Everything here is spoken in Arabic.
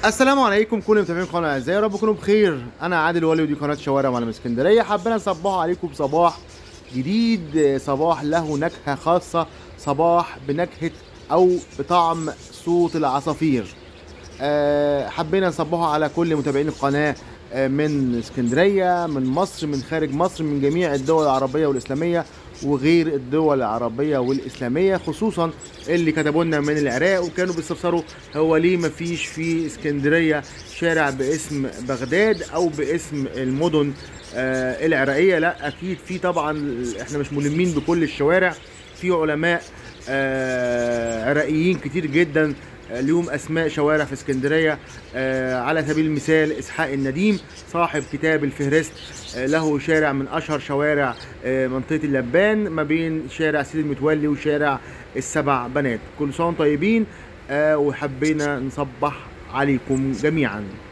السلام عليكم كل متابعين القناه الاعزاء، يا رب تكونوا بخير. انا عادل ولي ودي قناه شوارع معلم اسكندريه. حابين نصبح عليكم بصباح جديد، صباح له نكهه خاصه، صباح بنكهه او بطعم صوت العصافير. حبينا نصبحوا على كل متابعين القناه، من اسكندريه، من مصر، من خارج مصر، من جميع الدول العربيه والاسلاميه وغير الدول العربيه والاسلاميه، خصوصا اللي كتبوا لنا من العراق وكانوا بيستفسروا هو ليه مفيش في اسكندريه شارع باسم بغداد او باسم المدن العراقيه. لا اكيد في طبعا، احنا مش ملمين بكل الشوارع. في علماء عراقيين كتير جدا ليهم اسماء شوارع في اسكندريه. على سبيل المثال اسحاق النديم صاحب كتاب الفهرست، له شارع من اشهر شوارع منطقه اللبان، ما بين شارع سيد المتولي وشارع السبع بنات. كل سنه وانتم طيبين، وحبينا نصبح عليكم جميعا.